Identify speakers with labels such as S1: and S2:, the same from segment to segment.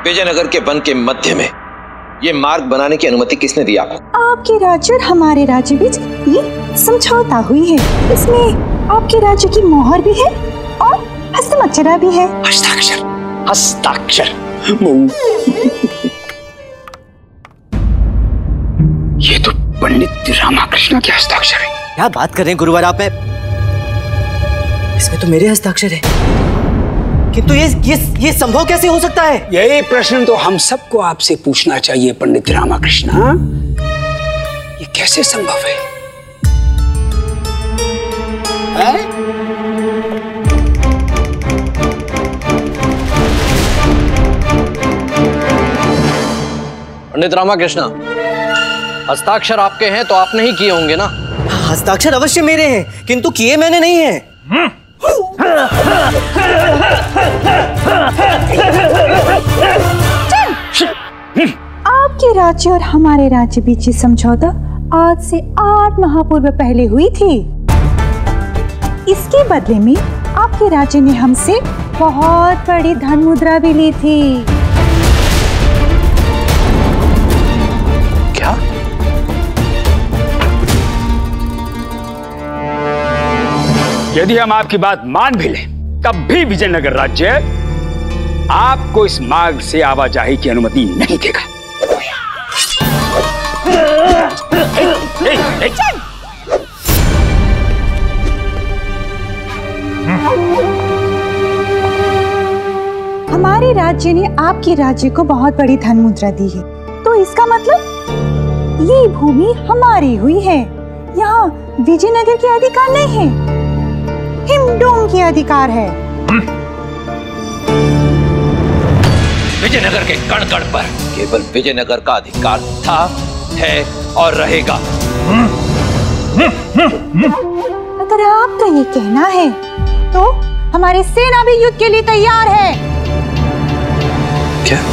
S1: विजयनगर के वन के मध्य में ये मार्ग बनाने की अनुमति किसने दी आपको?
S2: आपके राज्य और हमारे राज्य बीच ये समझौता हुई है। इसमें आपके राज्य की मोहर भी है और हस्तमक्षरा भी है।
S3: हस्ताक्षर, हस्ताक्षर। ये तो पंडित रामाकृष्ण के हस्ताक्षर है।
S4: क्या बात कर रहे हैं गुरुवर आप? इसमें तो मेरे हस्ताक्षर है, किंतु ये संभव कैसे हो सकता है?
S3: यही प्रश्न तो हम सबको आपसे पूछना चाहिए पंडित रामाकृष्ण। ये कैसे संभव है?
S5: पंडित रामाकृष्ण, हस्ताक्षर आपके हैं तो आपने ही किए होंगे ना?
S4: हस्ताक्षर अवश्य मेरे हैं, किंतु किए मैंने नहीं है।
S2: आपके राज्य और हमारे राज्य बीच समझौता आज से 8 माह पूर्व पहले हुई थी। इसके बदले में आपके राज्य ने हमसे बहुत बड़ी धन मुद्रा भी ली थी।
S3: क्या? यदि हम आपकी बात मान भी लें, तब भी विजयनगर राज्य आपको इस मार्ग से आवाजाही की अनुमति नहीं देगा।
S2: हमारे राज्य ने आपके राज्य को बहुत बड़ी धन मुद्रा दी है, तो इसका मतलब ये भूमि हमारी हुई है। यहाँ विजयनगर के अधिकार नहीं है, हिमडोंग के अधिकार है।
S1: विजयनगर के कण कण पर केवल विजयनगर का अधिकार था, है और रहेगा।
S2: अगर आपका ये कहना है तो हमारी सेना भी युद्ध के लिए तैयार है।
S1: क्या?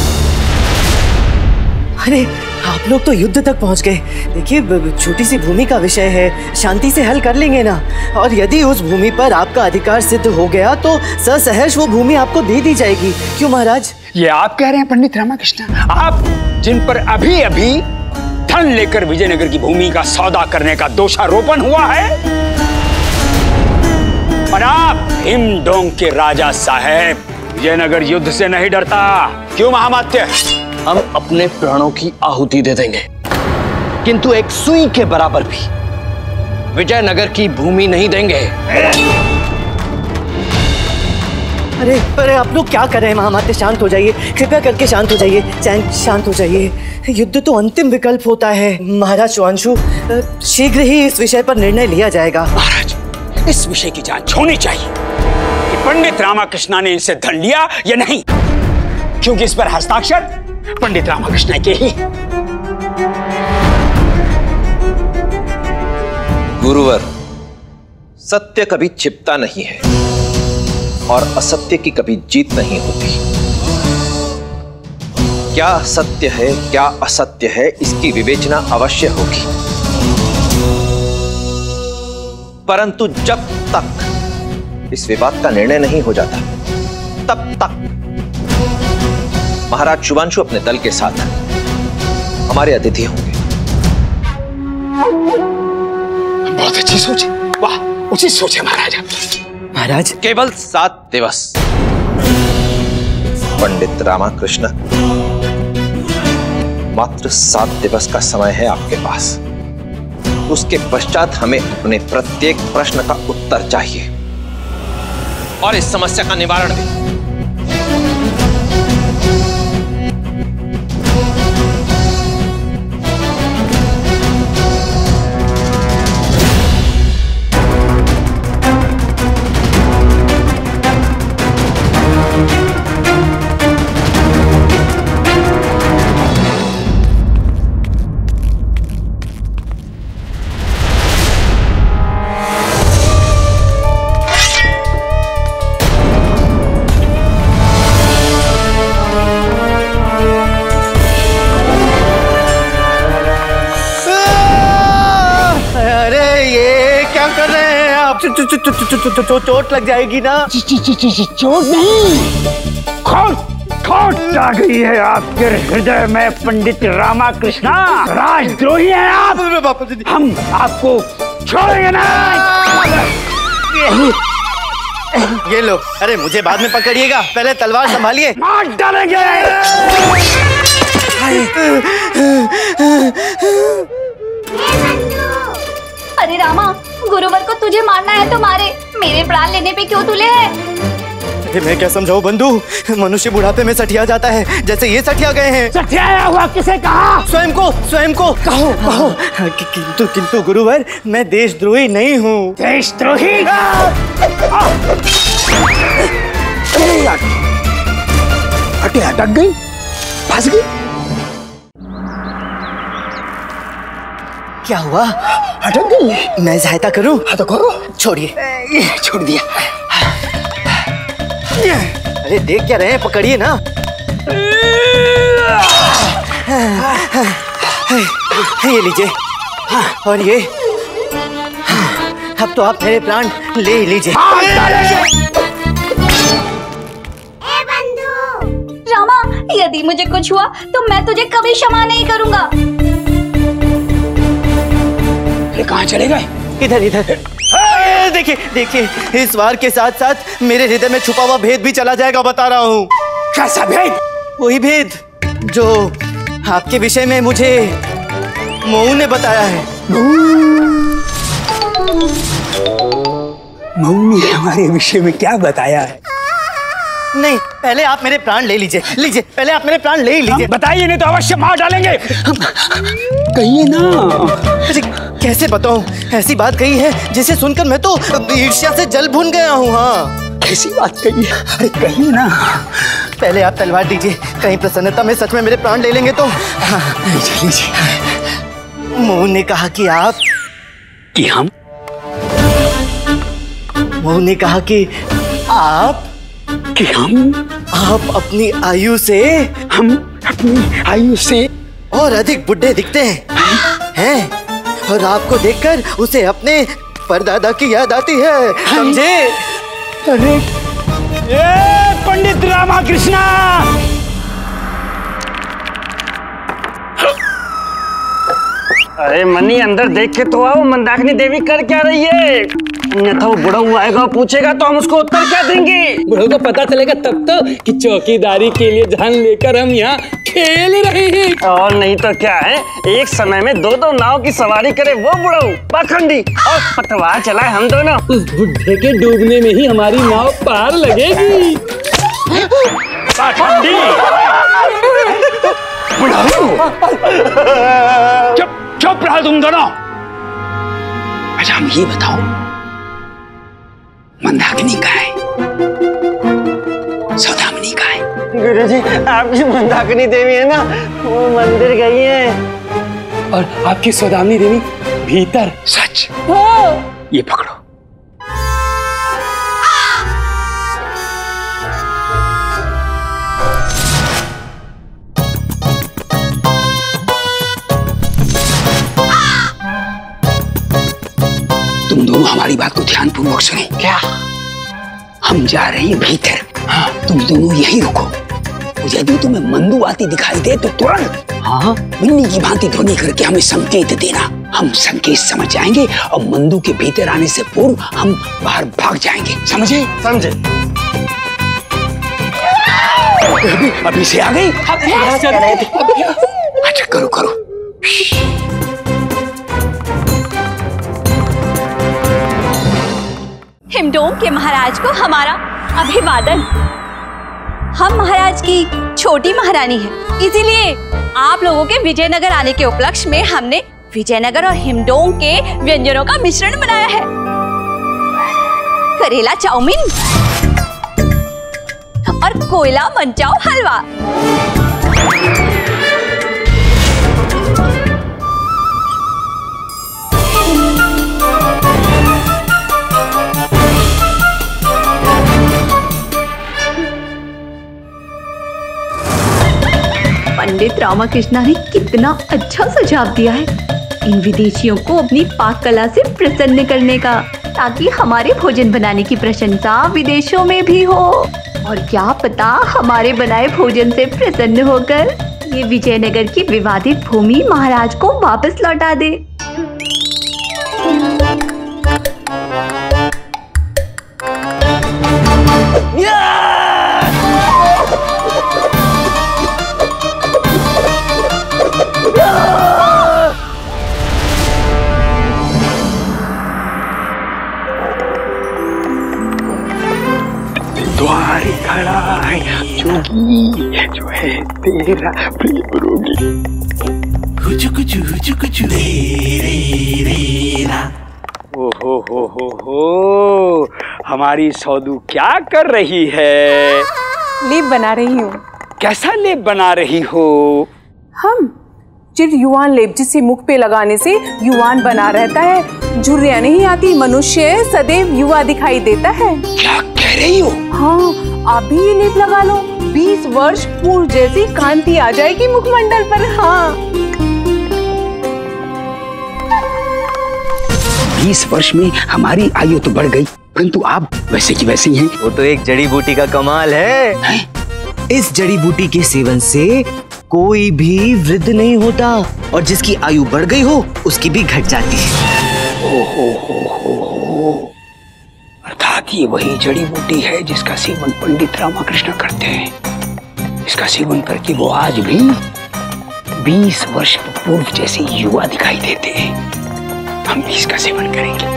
S4: अरे आप लोग तो युद्ध तक पहुंच गए। देखिए, छोटी सी भूमि का विषय है, शांति से हल कर लेंगे ना। और यदि उस भूमि पर आपका अधिकार सिद्ध हो गया तो ससहर्ष वो भूमि आपको दे दी जाएगी। क्यों महाराज?
S3: ये आप कह रहे हैं पंडित रामाकृष्ण? आप जिन पर अभी अभी धन लेकर विजयनगर की भूमि का सौदा करने का दोषारोपण हुआ है, और आप हिमडोंग के राजा साहेब। विजयनगर युद्ध से नहीं डरता, क्यों महामात्य?
S5: हम अपने प्राणों की आहुति दे देंगे, किंतु एक सुई के बराबर भी विजयनगर की भूमि नहीं देंगे।
S4: अरे आप लोग क्या कर रहे हैं महामात्य? शांत हो जाइए, कृपया करके शांत हो जाइए। शांत हो जाइए। युद्ध तो अंतिम विकल्प होता है महाराज शुभांशु। शीघ्र ही इस विषय पर निर्णय लिया जाएगा।
S3: महाराज, इस विषय की जांच होनी चाहिए कि पंडित रामाकृष्ण ने इनसे धन लिया या नहीं, क्योंकि इस पर हस्ताक्षर पंडित रामाकृष्ण के ही।
S1: गुरुवर, सत्य कभी छिपता नहीं है और असत्य की कभी जीत नहीं होती। क्या सत्य है, क्या असत्य है, इसकी विवेचना अवश्य होगी, परंतु जब तक इस विवाद का निर्णय नहीं हो जाता, तब तक महाराज शुभांशु अपने दल के साथ हमारे अतिथि होंगे।
S3: बहुत अच्छी सोच है, वाह, उचित सोच है महाराजा।
S4: महाराज,
S1: केवल 7 दिवस पंडित रामाकृष्ण, मात्र 7 दिवस का समय है आपके पास। उसके पश्चात हमें अपने प्रत्येक प्रश्न का उत्तर चाहिए और इस समस्या का निवारण भी।
S4: चोट लग जाएगी ना।
S3: चोट नहीं, खोल खोट आ गई है आपके हृदय में पंडित रामाकृष्णा। राजद्रोही हैं आप। हम आपको छोड़ेंगे नहीं।
S4: ये लो, अरे मुझे बाद में पकड़िएगा, पहले तलवार संभालिए।
S3: मार डालेंगे।
S6: अरे रामा, गुरुवर को तुझे मारना है तो मारे, मेरे प्राण लेने पे क्यों तुले है?
S4: अरे मैं क्या समझाऊं बंधु, मनुष्य बुढ़ापे में सठिया जाता है, जैसे ये सठिया गए हैं।
S3: सठियाया हुआ किसे कहा?
S4: स्वयं को कहो। किंतु गुरुवर, मैं देशद्रोही नहीं हूँ।
S3: देशद्रोही? अटे अटक गई, फंस गई।
S4: क्या हुआ?
S3: अटक गई।
S4: मैं सहायता करूं?
S3: हाँ तो करो।
S4: छोड़िए।
S3: छोड़ दिया।
S4: अरे देख क्या रहे हैं, पकड़िए ना। ये लीजिए, और ये, अब तो आप मेरे प्राण ले ही लीजिए।
S6: रामा, यदि मुझे कुछ हुआ तो मैं तुझे कभी क्षमा नहीं करूंगा।
S3: कहाँ चले गए?
S4: इधर। देखिए, इस वार के साथ साथ मेरे हृदय में छुपा हुआ भेद भी चला जाएगा, बता रहा हूँ।
S3: कैसा भेद?
S4: वही भेद जो आपके विषय में मुझे मोहू ने बताया है।
S3: मोहू ने हमारे विषय में क्या बताया है?
S4: नहीं, पहले आप मेरे प्राण ले लीजिए, पहले आप मेरे प्राण ले ही लीजिए।
S3: बताइए, नहीं तो अवश्य मार डालेंगे। कहिए ना।
S4: अरे कैसे बताऊं, ऐसी बात कही है जिसे सुनकर मैं तो ईर्ष्या से जल भून गया हूँ। हाँ,
S3: कैसी बात कही है? अरे कहिए ना।
S4: पहले आप तलवार दीजिए, कहीं प्रसन्नता में सच में मेरे प्राण ले लेंगे तो। हाँ, लीजिए। मोहू ने कहा कि आप,
S3: कि हम,
S4: मोहू ने कहा कि आप,
S3: कि हम,
S4: आप अपनी आयु से,
S3: हम अपनी आयु से
S4: और अधिक बुढ़े दिखते हैं, और आपको देखकर उसे अपने परदादा की याद आती है, समझे?
S3: अरे पंडित रामाकृष्णा,
S5: अरे मनी, अंदर देख के तो आओ, मंदाकिनी देवी कर क्या रही है? अन्यथा वो बुढ़ा हुआ आएगा, पूछेगा तो हम उसको उत्तर क्या देंगे?
S7: बुढ़ऊ को पता चलेगा तब तो कि चौकीदारी के लिए जान लेकर हम यहाँ खेल रहे हैं।
S5: और नहीं तो क्या है, एक समय में 2-2 नाव की सवारी करे वो बुढ़ऊ पाखंडी, और पतवार चलाए हम दोनों।
S7: उस बुढ़े के डूबने में ही हमारी नाव पार लगेगी।
S3: पाखंडी, चुप रहो तुम दोनों। अच्छा हम ये बताओ, मंदाकिनी कहाँ है? सौदामिनी कहाँ है?
S5: गुरुजी, आपकी मंदाकिनी देवी है ना, वो मंदिर गई है।
S7: और आपकी सौदामिनी देवी भीतर।
S3: सच? ये पकड़ो। तुम दोनों हमारी बात को ध्यानपूर्वक सुनो। क्या? हम जा रहे हैं भीतर। हाँ, तुम दोनों यहीं रुको। यदि तुम्हें मंदू आती दिखाई दे तो तुरंत, हाँ, बिन्नी की भांति ध्वनि करके हमें संकेत देना। हम संकेत समझ जाएंगे और मंदू के भीतर आने से पूर्व हम बाहर भाग जाएंगे। समझे?
S5: समझे।
S3: अभी से आ गई। अच्छा करो करो।
S6: हिमडोंग के महाराज को हमारा अभिवादन। हम महाराज की छोटी महारानी हैं, इसीलिए आप लोगों के विजयनगर आने के उपलक्ष्य में हमने विजयनगर और हिमडोंग के व्यंजनों का मिश्रण बनाया है। करेला चाउमीन और कोयला मंचाओ हलवा। पंडित रामाकृष्णा ने कितना अच्छा सुझाव दिया है इन विदेशियों को अपनी पाक कला से प्रसन्न करने का, ताकि हमारे भोजन बनाने की प्रशंसा विदेशों में भी हो और क्या पता हमारे बनाए भोजन से प्रसन्न होकर ये विजयनगर की विवादित भूमि महाराज को वापस लौटा दे।
S3: द्वार खड़ा है जोगी, जो है तेरा प्रिय रोगी। हो हमारी सौदू क्या कर रही है?
S8: लेप बना रही हूँ।
S3: कैसा लेप बना रही हो?
S8: हम जिस युवान लेप, जिसे मुख पे लगाने से युवान बना रहता है, झुर्रियाँ नहीं आती, मनुष्य सदैव युवा दिखाई देता है।
S3: क्या कह रही हो?
S8: हाँ, आप भी ये लेप लगा लो, 20 वर्ष पूर्व जैसी कांति आ जाएगी मुखमंडल पर। हाँ,
S3: 20 वर्ष में हमारी आयु तो बढ़ गई, परंतु आप वैसे की वैसी हैं।
S9: वो तो एक जड़ी बूटी का कमाल है।
S4: इस जड़ी बूटी के सेवन से कोई भी वृद्ध नहीं होता, और जिसकी आयु बढ़ गई हो उसकी भी घट जाती है।
S3: हो अर्थात ये वही जड़ी बूटी है जिसका सेवन पंडित रामाकृष्ण करते हैं। इसका सेवन करके वो आज भी 20 वर्ष पूर्व जैसे युवा दिखाई देते हैं। हम भी इसका सेवन करेंगे।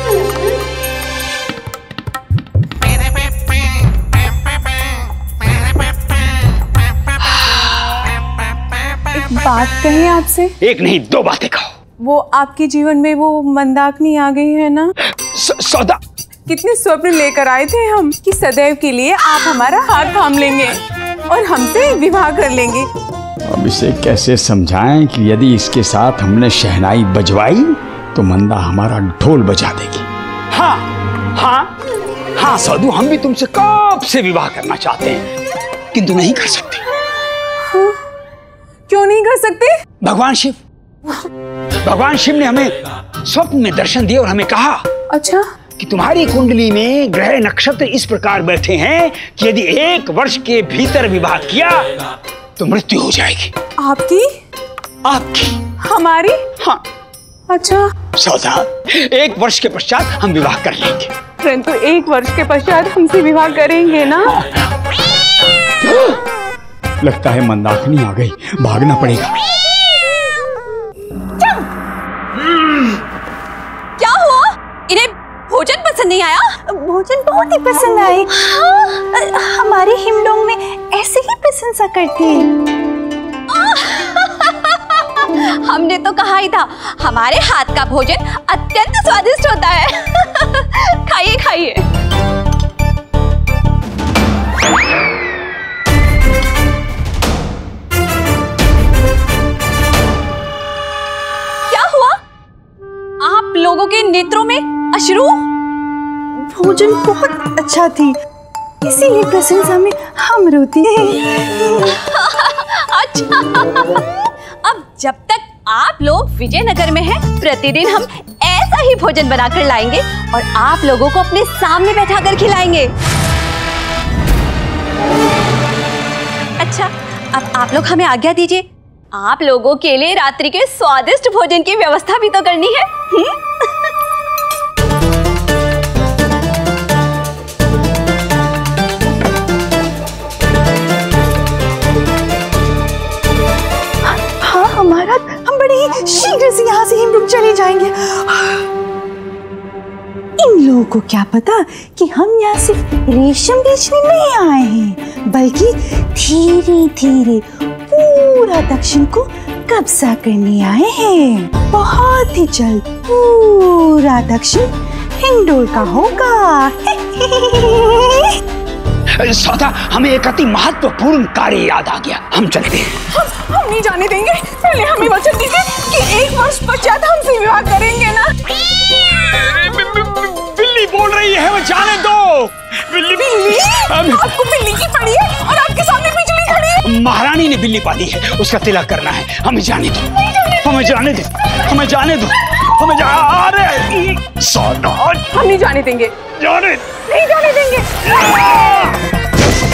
S8: बात कहें आपसे?
S3: एक नहीं 2 बातें कहो।
S8: वो आपके जीवन में वो मंदाकिनी आ गई है ना?
S3: सौदा,
S8: कितने स्वप्न लेकर आए थे हम कि सदैव के लिए आप हमारा हाथ थाम लेंगे और हमसे विवाह कर लेंगे।
S10: अब इसे कैसे समझाएं कि यदि इसके साथ हमने शहनाई बजवाई तो मंदा हमारा ढोल बजा देगी।
S3: हाँ हाँ हाँ सौदू, हम भी तुमसे कब से विवाह करना चाहते हैं, किंतु नहीं कर सकते।
S8: हाँ, क्यों नहीं कर सकते?
S3: भगवान शिव ने हमें स्वप्न में दर्शन दिए और हमें कहा,
S8: अच्छा,
S3: कि तुम्हारी कुंडली में ग्रह नक्षत्र इस प्रकार बैठे हैं कि यदि 1 वर्ष के भीतर विवाह किया तो मृत्यु हो जाएगी।
S8: आपकी? हमारी?
S3: हाँ।
S8: अच्छा
S3: सौदा, 1 वर्ष के पश्चात हम विवाह कर लेंगे।
S8: परंतु 1 वर्ष के पश्चात हमसे विवाह करेंगे ना?
S10: लगता है मंदाकिनी आ गई, भागना पड़ेगा।
S6: क्या हुआ? इन्हें भोजन पसंद नहीं आया?
S2: भोजन बहुत ही पसंद आए। हाँ, हमारे हिमडोंग में ऐसे ही प्रशंसा करती है।
S6: हमने तो कहा ही था हमारे हाथ का भोजन अत्यंत स्वादिष्ट होता है। खाइए खाइए। क्या हुआ? आप लोगों के नेत्रों में अश्रु?
S2: भोजन बहुत अच्छा थी, इसीलिए प्रशंसा में हम रोते हैं।
S6: अच्छा, अब जब तक आप लोग विजयनगर में हैं, प्रतिदिन हम ऐसा ही भोजन बनाकर लाएंगे और आप लोगों को अपने सामने बैठाकर खिलाएंगे। अच्छा, अब आप लोग हमें आज्ञा दीजिए, आप लोगों के लिए रात्रि के स्वादिष्ट भोजन की व्यवस्था भी तो करनी है।
S2: हाँ, हमारा हम बड़े ही शीघ्र से यहाँ से हिमडोंग चले जाएंगे। इन लोगों को क्या पता कि हम यहाँ सिर्फ रेशम बेचने नहीं आए हैं, बल्कि धीरे धीरे पूरा दक्षिण को कब्जा करने आए हैं। बहुत ही जल्द पूरा दक्षिण हिंडोल का होगा।
S3: सौदा, हमें एक अति महत्वपूर्ण कार्य याद आ गया, हम चलते हैं।
S8: हम नहीं जाने देंगे। पहले हमें वचन दीजिए कि 1 वर्ष पश्चात हमसे विवाह करेंगे ना?
S3: बिल्ली बोल रही है, वो जाने दो।
S8: बिल्ली? आपको बिल्ली की पड़ी है और आपके सामने बिजली खड़ी है।
S3: महारानी ने बिल्ली पाली है, उसका तिलक करना है। हमें जाने दो, हमें जाने दो, हमें जाने दो, हमें
S8: हम नहीं जाने देंगे।
S3: नहीं जाने
S8: देंगे।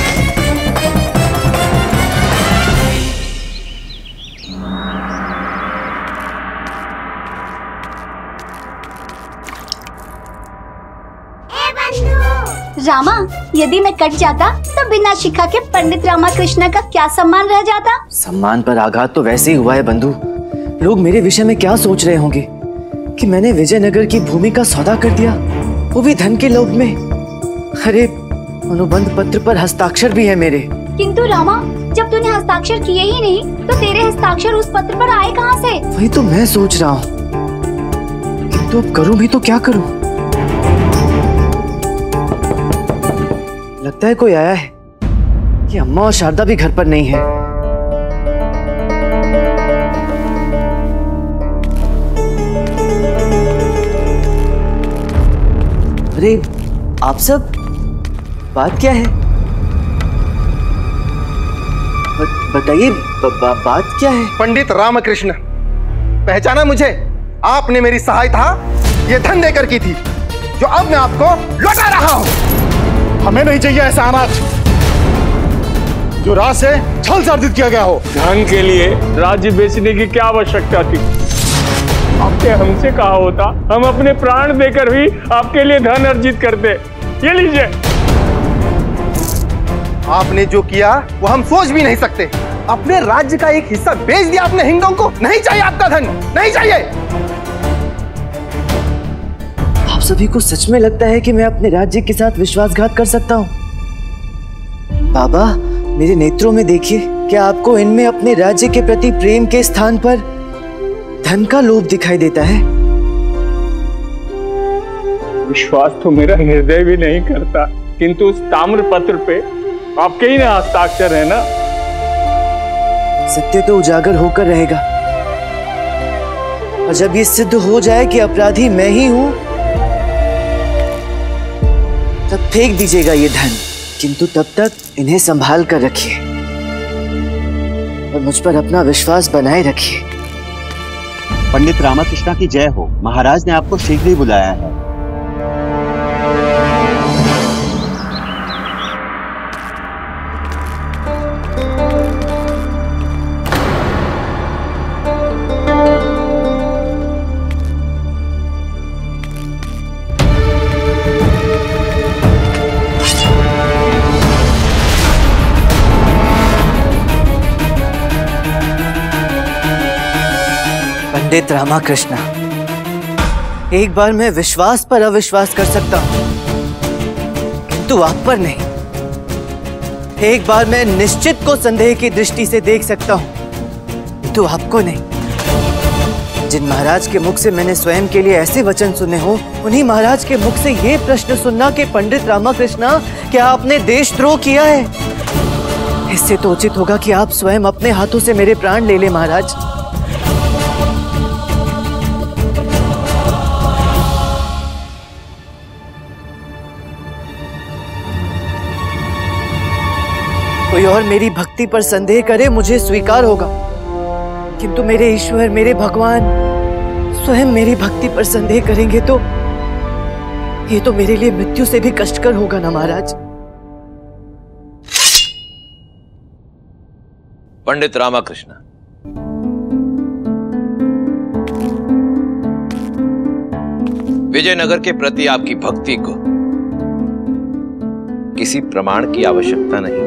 S11: रामा, यदि मैं कट जाता तो बिना शिखा के पंडित रामाकृष्ण का क्या सम्मान रह जाता?
S4: सम्मान पर आघात तो वैसे ही हुआ है बंधु। लोग मेरे विषय में क्या सोच रहे होंगे कि मैंने विजयनगर की भूमि का सौदा कर दिया, वो भी धन के लोभ में। अरे अनुबंध पत्र पर हस्ताक्षर भी है मेरे।
S11: किंतु रामा, जब तूने हस्ताक्षर किए ही नहीं तो तेरे हस्ताक्षर उस पत्र पर आए कहाँ से?
S4: वही तो मैं सोच रहा हूँ, किंतु अब करूँ भी तो क्या करूँ? लगता है कोई आया है कि अम्मा और शारदा भी घर पर नहीं है। अरे आप सब, बात क्या है? बताइए बात क्या है?
S12: पंडित रामकृष्ण, पहचाना मुझे? आपने मेरी सहायता ये धन देकर की थी, जो अब मैं आपको लौटा रहा हूं।
S13: हमें नहीं चाहिए ऐसा अनाज जो राज से छल से अर्जित किया गया हो।
S7: धन के लिए राज्य बेचने की क्या आवश्यकता थी? आपने हमसे कहा होता, हम अपने प्राण देकर भी आपके लिए धन अर्जित करते। ये लीजिए।
S12: आपने जो किया वो हम सोच भी नहीं सकते। अपने राज्य का एक हिस्सा बेच दिया आपने हिंदुओं को। नहीं चाहिए आपका धन, नहीं चाहिए।
S4: आप सभी को सच में लगता है कि मैं अपने राज्य के साथ विश्वासघात कर सकता हूँ? बाबा, मेरे नेत्रों में देखिए, क्या आपको इनमें अपने राज्य के प्रति प्रेम के स्थान पर धन का लोभ दिखाई देता है?
S7: विश्वास तो मेरा हृदय भी नहीं करता, किंतु उस ताम्र पत्र पे आपके ही ना हस्ताक्षर है ना।
S4: सत्य तो उजागर होकर रहेगा, और जब ये सिद्ध हो जाए कि अपराधी मैं ही हूं, तब फेंक दीजिएगा ये धन। किंतु तब तक इन्हें संभाल कर रखिए और मुझ पर अपना विश्वास बनाए रखिए।
S14: पंडित रामकृष्ण की जय हो। महाराज ने आपको शीघ्र ही बुलाया है।
S4: पंडित रामकृष्ण, एक बार मैं विश्वास पर अविश्वास कर सकता हूं, किंतु आप पर नहीं। एक बार मैं निश्चित को संदेह की दृष्टि से देख सकता हूं, किंतु आपको नहीं। जिन महाराज के मुख से मैंने स्वयं के लिए ऐसे वचन सुने हो, उन्हीं महाराज के मुख से ये प्रश्न सुनना कि पंडित रामकृष्ण, क्या आपने देशद्रोह किया है? इससे तो उचित होगा कि आप स्वयं अपने हाथों से मेरे प्राण ले ले महाराज। कोई और मेरी भक्ति पर संदेह करे, मुझे स्वीकार होगा, किंतु मेरे ईश्वर, मेरे भगवान स्वयं मेरी भक्ति पर संदेह करेंगे तो ये तो मेरे लिए मृत्यु से भी कष्टकर होगा ना महाराज।
S1: पंडित रामकृष्ण, विजयनगर के प्रति आपकी भक्ति को किसी प्रमाण की आवश्यकता नहीं।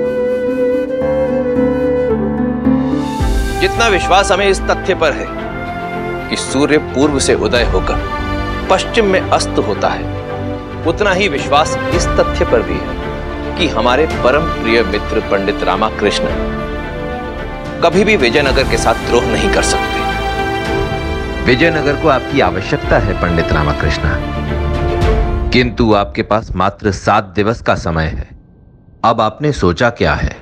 S1: जितना विश्वास हमें इस तथ्य पर है कि सूर्य पूर्व से उदय होकर पश्चिम में अस्त होता है, उतना ही विश्वास इस तथ्य पर भी है कि हमारे परम प्रिय मित्र पंडित रामकृष्ण कभी भी विजयनगर के साथ द्रोह नहीं कर सकते।
S15: विजयनगर को आपकी आवश्यकता है पंडित रामकृष्ण, किंतु आपके पास मात्र 7 दिवस का समय है। अब आपने सोचा क्या है?